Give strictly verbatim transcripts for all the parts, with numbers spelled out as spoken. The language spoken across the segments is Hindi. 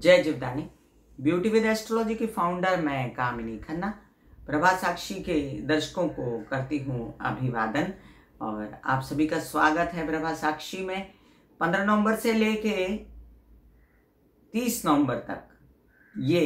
जय जीवदानी। ब्यूटी विद एस्ट्रोलॉजी की फाउंडर मैं कामिनी खन्ना प्रभा साक्षी के दर्शकों को करती हूँ अभिवादन और आप सभी का स्वागत है प्रभा साक्षी में। पंद्रह नवंबर से लेके तीस नवंबर तक ये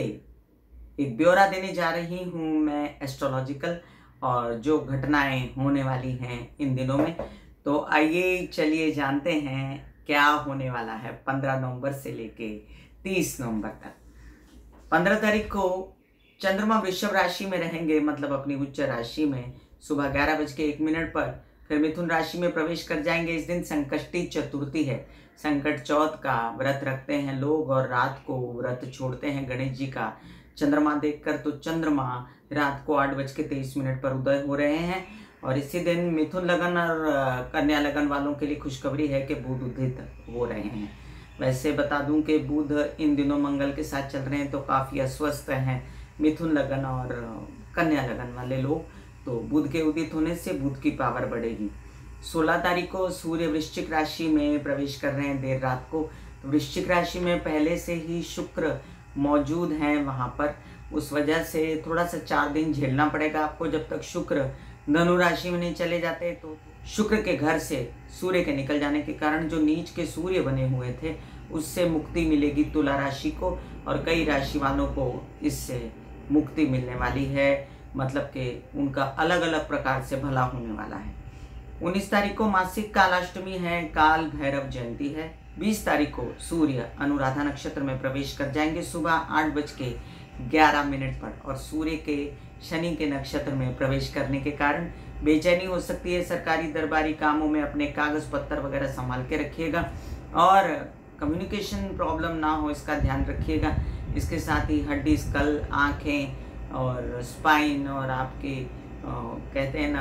एक ब्यौरा देने जा रही हूँ मैं एस्ट्रोलॉजिकल और जो घटनाएं होने वाली हैं इन दिनों में। तो आइए चलिए जानते हैं क्या होने वाला है पंद्रह नवंबर से लेके तीस नवंबर तक। पंद्रह तारीख को चंद्रमा वृषभ राशि में रहेंगे, मतलब अपनी उच्च राशि में सुबह ग्यारह बज के एक मिनट पर। फिर मिथुन राशि में प्रवेश कर जाएंगे। इस दिन संकष्टी चतुर्थी है, संकट चौथ का व्रत रखते हैं लोग और रात को व्रत छोड़ते हैं गणेश जी का चंद्रमा देखकर। तो चंद्रमा रात को आठ बज के तेईस मिनट पर उदय हो रहे हैं और इसी दिन मिथुन लगन और कन्या लगन वालों के लिए खुशखबरी है कि बुध उदित हो रहे हैं। वैसे बता दूं कि बुध इन दिनों मंगल के साथ चल रहे हैं तो काफ़ी अस्वस्थ हैं मिथुन लगन और कन्या लगन वाले लोग। तो बुध के उदित होने से बुध की पावर बढ़ेगी। सोलह तारीख को सूर्य वृश्चिक राशि में प्रवेश कर रहे हैं देर रात को। तो वृश्चिक राशि में पहले से ही शुक्र मौजूद हैं वहाँ पर, उस वजह से थोड़ा सा चार दिन झेलना पड़ेगा आपको जब तक शुक्र धनु राशि में नहीं चले जाते। तो शुक्र के घर से सूर्य के निकल जाने के कारण जो नीच के सूर्य बने हुए थे उससे मुक्ति मिलेगी तुला राशि को और कई राशि वालों को इससे मुक्ति मिलने वाली है, मतलब कि उनका अलग अलग प्रकार से भला होने वाला है। उन्नीस तारीख को मासिक कालाष्टमी है, काल भैरव जयंती है। बीस तारीख को सूर्य अनुराधा नक्षत्र में प्रवेश कर जाएंगे सुबह आठ बज के ग्यारह मिनट पर और सूर्य के शनि के नक्षत्र में प्रवेश करने के कारण बेचैनी हो सकती है। सरकारी दरबारी कामों में अपने कागज पत्तर वगैरह संभाल के रखिएगा और कम्युनिकेशन प्रॉब्लम ना हो इसका ध्यान रखिएगा। इसके साथ ही हड्डी, स्कल, आँखें और स्पाइन और आपके आ, कहते हैं ना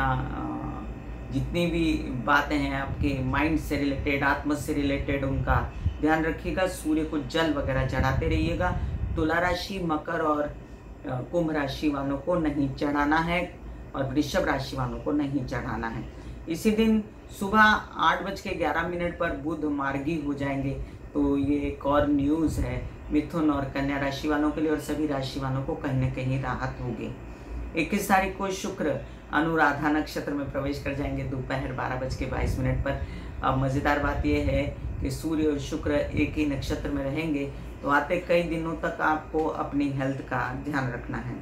आ, जितनी भी बातें हैं आपके माइंड से रिलेटेड, आत्मा से रिलेटेड, उनका ध्यान रखिएगा। सूर्य को जल वगैरह चढ़ाते रहिएगा। तुला राशि, मकर और कुंभ राशि वालों को नहीं चढ़ाना है और वृषभ राशि वालों को नहीं चढ़ाना है। इसी दिन सुबह आठ बज के ग्यारह मिनट पर बुध मार्गी हो जाएंगे। तो ये एक और न्यूज़ है मिथुन और कन्या राशि वालों के लिए और सभी राशि वालों को कहीं ना कहीं राहत होगी। इक्कीस तारीख को शुक्र अनुराधा नक्षत्र में प्रवेश कर जाएंगे दोपहर बारह बज के बाईस मिनट पर। अब मज़ेदार बात यह है कि सूर्य और शुक्र एक ही नक्षत्र में रहेंगे तो आते कई दिनों तक आपको अपनी हेल्थ का ध्यान रखना है।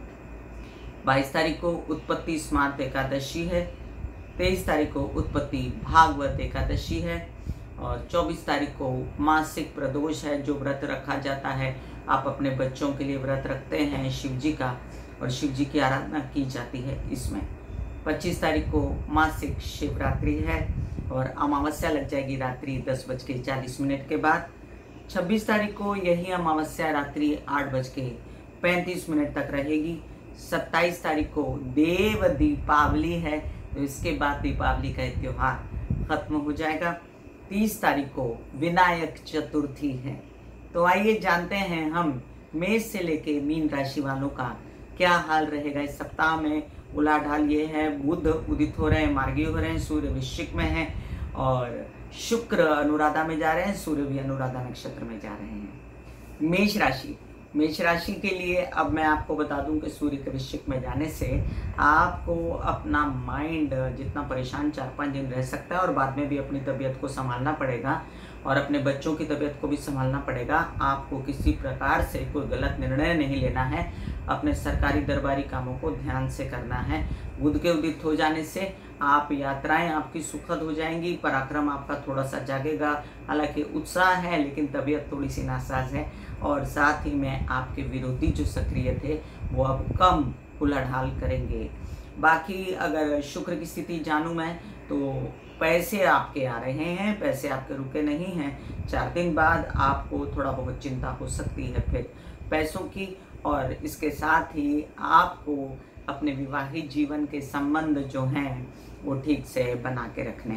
बाईस तारीख को उत्पत्ति स्मार्त एकादशी है। तेईस तारीख को उत्पत्ति भागवत एकादशी है और चौबीस तारीख को मासिक प्रदोष है। जो व्रत रखा जाता है, आप अपने बच्चों के लिए व्रत रखते हैं शिव जी का और शिव जी की आराधना की जाती है इसमें। पच्चीस तारीख को मासिक शिवरात्रि है और अमावस्या लग जाएगी रात्रि दस बज के चालीस मिनट के बाद। छब्बीस तारीख को यही अमावस्या रात्रि आठ बज के पैंतीस मिनट तक रहेगी। सत्ताईस तारीख को देव दीपावली है तो इसके बाद दीपावली का त्योहार खत्म हो जाएगा। तीस तारीख को विनायक चतुर्थी है। तो आइए जानते हैं हम मेष से लेके मीन राशि वालों का क्या हाल रहेगा इस सप्ताह में। उलाढाल ये है, बुध उदित हो रहे हैं, मार्गी हो रहे हैं, सूर्य वृश्चिक में है और शुक्र अनुराधा में जा रहे हैं, सूर्य भी अनुराधा नक्षत्र में जा रहे हैं। मेष राशि मेष राशि के लिए अब मैं आपको बता दूं कि सूर्य के वृश्चिक में जाने से आपको अपना माइंड जितना परेशान चार पाँच दिन रह सकता है और बाद में भी अपनी तबीयत को संभालना पड़ेगा और अपने बच्चों की तबीयत को भी संभालना पड़ेगा। आपको किसी प्रकार से कोई गलत निर्णय नहीं लेना है, अपने सरकारी दरबारी कामों को ध्यान से करना है। बुध के उदित हो जाने से आप यात्राएं आपकी सुखद हो जाएंगी, पराक्रम आपका थोड़ा सा जागेगा। हालांकि उत्साह है लेकिन तबीयत थोड़ी सी नासाज है और साथ ही में आपके विरोधी जो सक्रिय थे वो अब कम उलाढाल करेंगे। बाकी अगर शुक्र की स्थिति जानूं मैं तो पैसे आपके आ रहे हैं, पैसे आपके रुके नहीं हैं। चार दिन बाद आपको थोड़ा बहुत चिंता हो सकती है फिर पैसों की और इसके साथ ही आपको अपने विवाहित जीवन के संबंध जो हैं वो ठीक से बना के रखने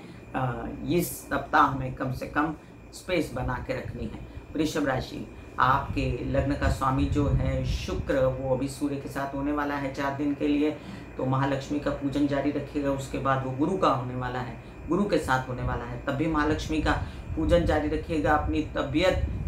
हैं। इस सप्ताह में कम से कम स्पेस बना के रखनी है। वृषभ राशि, आपके लग्न का स्वामी जो है शुक्र वो अभी सूर्य के साथ होने वाला है चार दिन के लिए। तो महालक्ष्मी का पूजन जारी रखिएगा। उसके बाद वो गुरु का होने वाला है, गुरु के साथ होने वाला है, तब भी महालक्ष्मी का पूजन जारी रखिएगा। अपनी तबीयत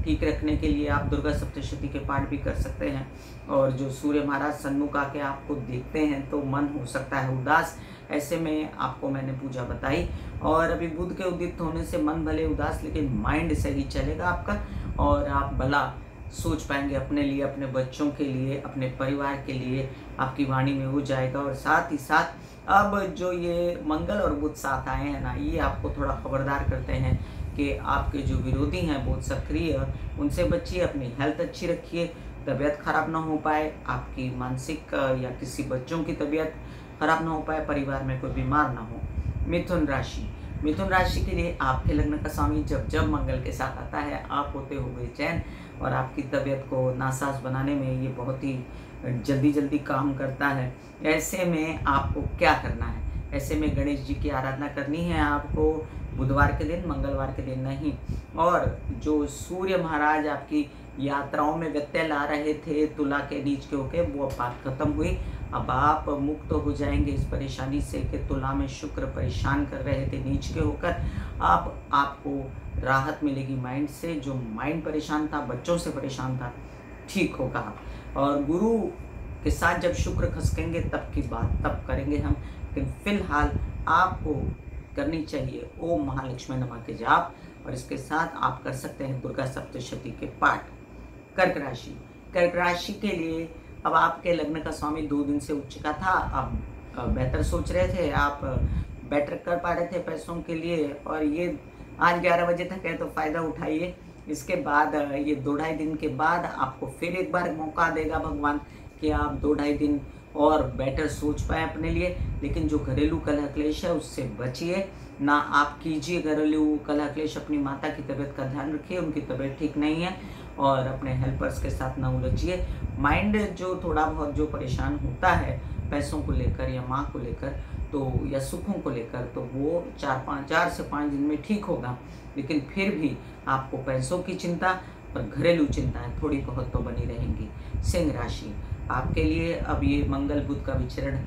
ठीक रखने के लिए आप दुर्गा सप्तशती के पाठ भी कर सकते हैं। और जो सूर्य महाराज सन्मुख आके आपको देखते हैं तो मन हो सकता है उदास, ऐसे में आपको मैंने पूजा बताई। और अभी बुध के उदित होने से मन भले उदास, लेकिन माइंड सही चलेगा आपका और आप भला सोच पाएंगे अपने लिए, अपने बच्चों के लिए, अपने परिवार के लिए, आपकी वाणी में हो जाएगा। और साथ ही साथ अब जो ये मंगल और बुध साथ आए हैं ना, ये आपको थोड़ा खबरदार करते हैं कि आपके जो विरोधी हैं बहुत सक्रिय, उनसे बचिए, अपनी हेल्थ अच्छी रखिए, तबीयत खराब ना हो पाए, आपकी मानसिक या किसी बच्चों की तबीयत खराब ना हो पाए, परिवार में कोई बीमार ना हो। मिथुन राशि, मिथुन राशि के लिए आपके लग्न का स्वामी जब जब मंगल के साथ आता है, आप होते हो बेचैन और आपकी तबीयत को नासाज बनाने में ये बहुत ही जल्दी जल्दी काम करता है। ऐसे में आपको क्या करना है? ऐसे में गणेश जी की आराधना करनी है आपको बुधवार के दिन, मंगलवार के दिन नहीं। और जो सूर्य महाराज आपकी यात्राओं में व्यत्यय ला रहे थे तुला के नीच के होके, वो बात खत्म हुई। अब आप मुक्त हो जाएंगे इस परेशानी से कि तुला में शुक्र परेशान कर रहे थे नीच के होकर। अब आपको राहत मिलेगी माइंड से, जो माइंड परेशान था, बच्चों से परेशान था, ठीक होगा। और गुरु के साथ जब शुक्र खसकेंगे तब की बात तब करेंगे हम, लेकिन फिलहाल आपको करनी चाहिए ओम महालक्ष्मी नमः के जाप, और इसके साथ आप कर सकते हैं दुर्गा सप्तशती के पाठ। कर्क राशि, कर्क राशि के लिए अब आपके लग्न का स्वामी दो दिन से उच्च का था, अब बेहतर सोच रहे थे, आप बेटर कर पा रहे थे पैसों के लिए, और ये आज ग्यारह बजे तक है तो फ़ायदा उठाइए। इसके बाद ये दो ढाई दिन के बाद आपको फिर एक बार मौका देगा भगवान कि आप दो ढाई दिन और बेटर सोच पाए अपने लिए। लेकिन जो घरेलू कलह क्लेश है उससे बचिए ना, आप कीजिए घरेलू कलह क्लेश। अपनी माता की तबीयत का ध्यान रखिए, उनकी तबीयत ठीक नहीं है, और अपने हेल्पर्स के साथ ना उलझिए। माइंड जो थोड़ा बहुत जो परेशान होता है पैसों को लेकर या माँ को लेकर तो या सुखों को लेकर, तो वो चार पाँच चार से पाँच दिन में ठीक होगा। लेकिन फिर भी आपको पैसों की चिंता और घरेलू चिंताएं थोड़ी बहुत तो बनी रहेंगी। सिंह राशि, आपके लिए अब ये मंगल बुध का विचरण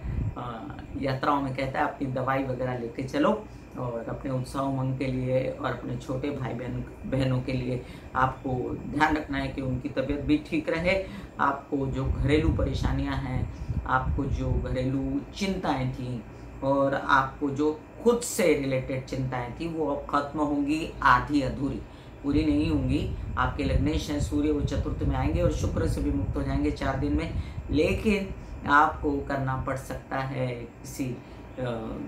यात्राओं में कहता है अपनी दवाई वगैरह लेके चलो, और अपने उत्साह उमंग के लिए और अपने छोटे भाई बहन बहनों के लिए आपको ध्यान रखना है कि उनकी तबीयत भी ठीक रहे। आपको जो घरेलू परेशानियां हैं, आपको जो घरेलू चिंताएं थी और आपको जो खुद से रिलेटेड चिंताएं थी, वो अब खत्म होंगी, आधी अधूरी, पूरी नहीं होंगी। आपके लग्नेश हैं सूर्य, वो चतुर्थ में आएंगे और शुक्र से भी मुक्त हो जाएंगे चार दिन में। लेकिन आपको करना पड़ सकता है किसी आ,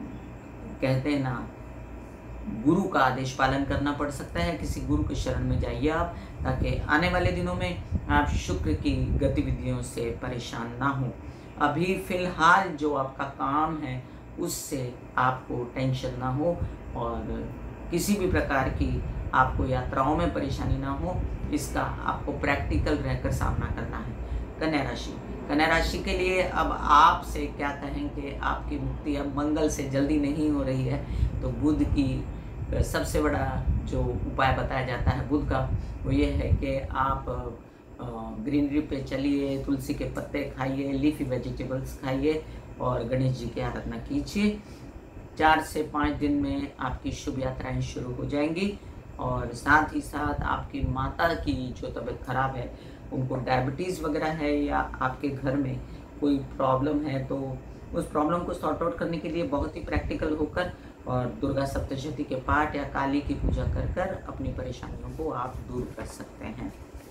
कहते हैं ना, गुरु का आदेश पालन करना पड़ सकता है, किसी गुरु के शरण में जाइए आप, ताकि आने वाले दिनों में आप शुक्र की गतिविधियों से परेशान ना हो। अभी फिलहाल जो आपका काम है उससे आपको टेंशन ना हो, और किसी भी प्रकार की आपको यात्राओं में परेशानी ना हो, इसका आपको प्रैक्टिकल रहकर सामना करना है। कन्या राशि, कन्या राशि के लिए अब आपसे क्या कहें कि आपकी मुक्ति अब मंगल से जल्दी नहीं हो रही है, तो बुध की सबसे बड़ा जो उपाय बताया जाता है बुध का, वो ये है कि आप ग्रीनरी पे चलिए, तुलसी के पत्ते खाइए, लीफी वेजिटेबल्स खाइए और गणेश जी की आराधना कीजिए। चार से पाँच दिन में आपकी शुभ यात्राएं शुरू हो जाएंगी। और साथ ही साथ आपकी माता की जो तबीयत खराब है, उनको डायबिटीज़ वगैरह है या आपके घर में कोई प्रॉब्लम है, तो उस प्रॉब्लम को सॉर्ट आउट करने के लिए बहुत ही प्रैक्टिकल होकर और दुर्गा सप्तशती के पाठ या काली की पूजा कर कर अपनी परेशानियों को आप दूर कर सकते हैं।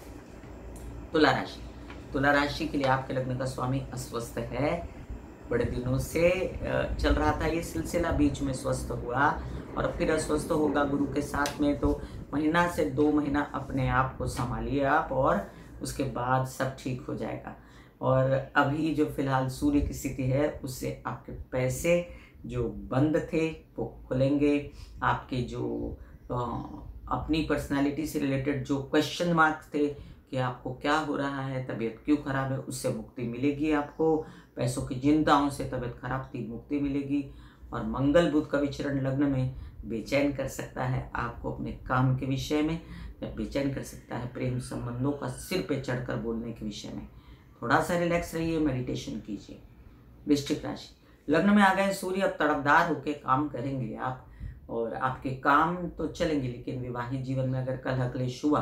तुला राशि, तुला राशि के लिए आपके लग्न का स्वामी अस्वस्थ है, बड़े दिनों से चल रहा था ये सिलसिला, बीच में स्वस्थ हुआ और फिर अस्वस्थ होगा गुरु के साथ में, तो महीना से दो महीना अपने आप को संभालिए आप, और उसके बाद सब ठीक हो जाएगा। और अभी जो फिलहाल सूर्य की स्थिति है उससे आपके पैसे जो बंद थे वो खुलेंगे। आपके जो आ, अपनी पर्सनालिटी से रिलेटेड जो क्वेश्चन मार्क्स थे कि आपको क्या हो रहा है, तबीयत क्यों खराब है, उससे मुक्ति मिलेगी आपको। पैसों की चिंताओं से तबीयत खराब थी, मुक्ति मिलेगी। और मंगल बुध का विचरण लग्न में बेचैन कर सकता है आपको अपने काम के विषय में, या बेचैन कर सकता है प्रेम संबंधों का सिर पे चढ़कर बोलने के विषय में। थोड़ा सा रिलैक्स रहिए, मेडिटेशन कीजिए। वृश्चिक राशि, लग्न में आ गए सूर्य, अब तड़पदार होकर काम करेंगे आप, और आपके काम तो चलेंगे, लेकिन विवाहित जीवन में अगर कलह क्लेश हुआ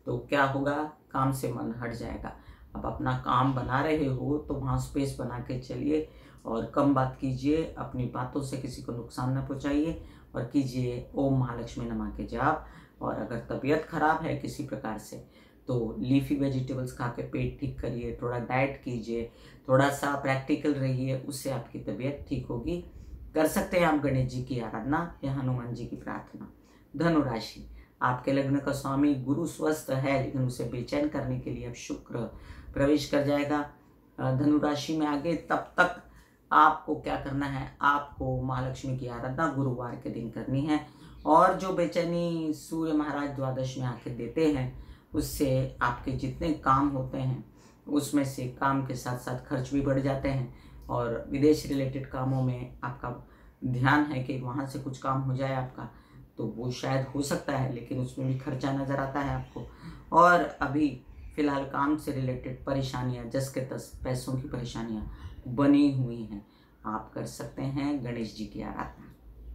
तो क्या होगा, काम से मन हट जाएगा। अब अपना काम बना रहे हो तो वहाँ स्पेस बना के चलिए और कम बात कीजिए, अपनी बातों से किसी को नुकसान न पहुँचाइए और कीजिए ओम महालक्ष्मी नमः के जाप। और अगर तबीयत खराब है किसी प्रकार से तो लीफी वेजिटेबल्स खा के पेट ठीक करिए, थोड़ा डाइट कीजिए, थोड़ा सा प्रैक्टिकल रहिए, उससे आपकी तबीयत ठीक होगी। कर सकते हैं आप गणेश जी की आराधना या हनुमान जी की प्रार्थना। धनु राशि, आपके लग्न का स्वामी गुरु स्वस्थ है लेकिन उसे बेचैन करने के लिए अब शुक्र प्रवेश कर जाएगा धनु राशि में आगे। तब तक आपको क्या करना है, आपको महालक्ष्मी की आराधना गुरुवार के दिन करनी है। और जो बेचैनी सूर्य महाराज द्वादश में आके देते हैं उससे आपके जितने काम होते हैं उसमें से काम के साथ साथ खर्च भी बढ़ जाते हैं और विदेश रिलेटेड कामों में आपका ध्यान है कि वहाँ से कुछ काम हो जाए आपका, तो वो शायद हो सकता है लेकिन उसमें भी खर्चा नज़र आता है आपको। और अभी फ़िलहाल काम से रिलेटेड परेशानियाँ, जस के तस पैसों की परेशानियाँ बनी हुई हैं। आप कर सकते हैं गणेश जी की आराधना।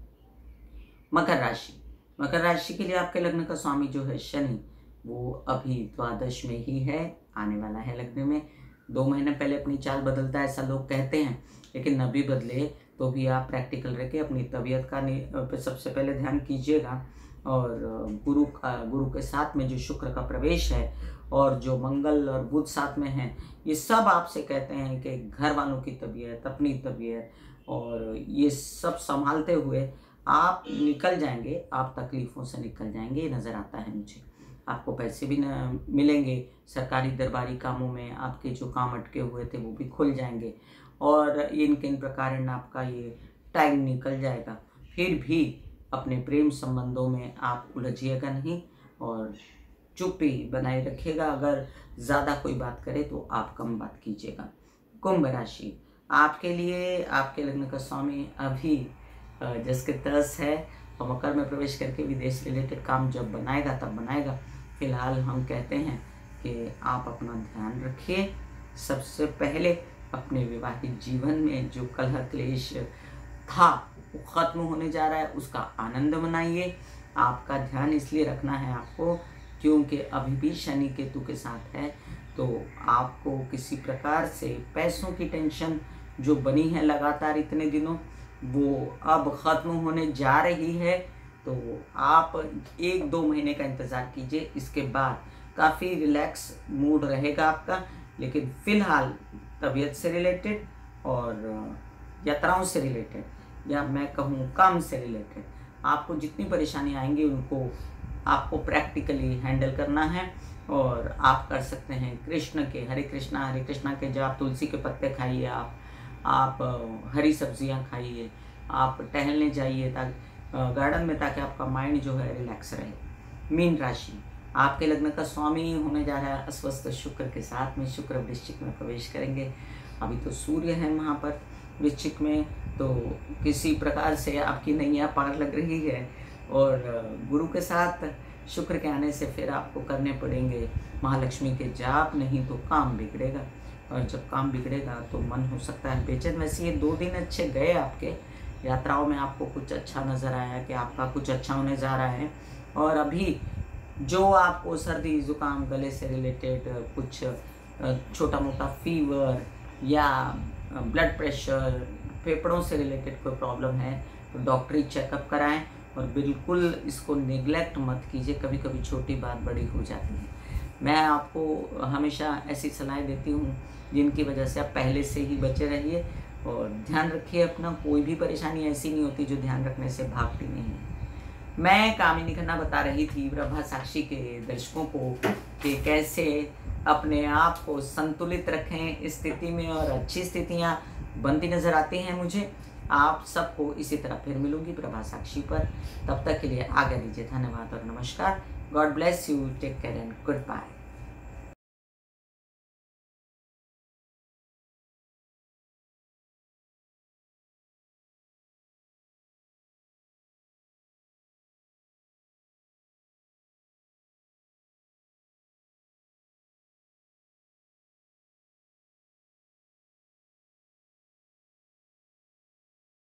मकर राशि, मकर राशि के लिए आपके लग्न का स्वामी जो है शनि, वो अभी द्वादश में ही है, आने वाला है लग्न में। दो महीने पहले अपनी चाल बदलता है ऐसा लोग कहते हैं, लेकिन अभी बदले तो भी आप प्रैक्टिकल रह के अपनी तबीयत का सबसे पहले ध्यान कीजिएगा। और गुरु का गुरु के साथ में जो शुक्र का प्रवेश है और जो मंगल और बुध साथ में है, ये सब आपसे कहते हैं कि घर वालों की तबीयत, अपनी तबीयत और ये सब संभालते हुए आप निकल जाएंगे, आप तकलीफ़ों से निकल जाएंगे, ये नज़र आता है मुझे। आपको पैसे भी न मिलेंगे, सरकारी दरबारी कामों में आपके जो काम अटके हुए थे वो भी खुल जाएंगे और इन किन प्रकार आपका ये टाइम निकल जाएगा। फिर भी अपने प्रेम संबंधों में आप उलझिएगा नहीं और चुप्पी बनाए रखिएगा। अगर ज़्यादा कोई बात करे तो आप कम बात कीजिएगा। कुंभ राशि, आपके लिए आपके लग्न का स्वामी अभी जिसके तर्स है और मकर में प्रवेश करके विदेश रिलेटेड काम जब बनाएगा तब बनाएगा। फिलहाल हम कहते हैं कि आप अपना ध्यान रखिए। सबसे पहले अपने विवाहित जीवन में जो कलह क्लेश था वो ख़त्म होने जा रहा है, उसका आनंद मनाइए। आपका ध्यान इसलिए रखना है आपको क्योंकि अभी भी शनि केतु के साथ है, तो आपको किसी प्रकार से पैसों की टेंशन जो बनी है लगातार इतने दिनों, वो अब ख़त्म होने जा रही है। तो आप एक दो महीने का इंतज़ार कीजिए, इसके बाद काफ़ी रिलैक्स मूड रहेगा आपका। लेकिन फ़िलहाल तबीयत से रिलेटेड और यात्राओं से रिलेटेड या मैं कहूँ काम से रिलेटेड आपको जितनी परेशानी आएंगी उनको आपको प्रैक्टिकली हैंडल करना है। और आप कर सकते हैं कृष्ण के हरे कृष्णा हरे कृष्णा के जाप, तुलसी के पत्ते खाइए, आप आप हरी सब्जियां खाइए, आप टहलने जाइए ताकि गार्डन में, ताकि आपका माइंड जो है रिलैक्स रहे। मीन राशि, आपके लग्न का स्वामी होने जा रहा है अस्वस्थ शुक्र के साथ में। शुक्र वृश्चिक में प्रवेश करेंगे। अभी तो सूर्य है वहाँ पर वृश्चिक में, तो किसी प्रकार से आपकी नैया पार लग रही है और गुरु के साथ शुक्र के आने से फिर आपको करने पड़ेंगे महालक्ष्मी के जाप, नहीं तो काम बिगड़ेगा। और जब काम बिगड़ेगा तो मन हो सकता है बेचैन। वैसे ये दो दिन अच्छे गए आपके, यात्राओं में आपको कुछ अच्छा नज़र आया कि आपका कुछ अच्छा होने जा रहा है। और अभी जो आपको सर्दी जुकाम गले से रिलेटेड कुछ छोटा मोटा फीवर या ब्लड प्रेशर, फेफड़ों से रिलेटेड कोई प्रॉब्लम है तो डॉक्टरी चेकअप कराएं और बिल्कुल इसको नेग्लेक्ट मत कीजिए। कभी कभी छोटी बात बड़ी हो जाती है। मैं आपको हमेशा ऐसी सलाह देती हूँ जिनकी वजह से आप पहले से ही बचे रहिए और ध्यान रखिए अपना। कोई भी परेशानी ऐसी नहीं होती जो ध्यान रखने से भागती नहीं है। मैं कामिनी खन्ना बता रही थी प्रभा साक्षी के दर्शकों को कि कैसे अपने आप को संतुलित रखें इस स्थिति में, और अच्छी स्थितियाँ बनती नज़र आती हैं मुझे। आप सबको इसी तरह फिर मिलूंगी प्रभा साक्षी पर। तब तक के लिए आज्ञा दीजिए। धन्यवाद और नमस्कार। God bless you, take care and good bye.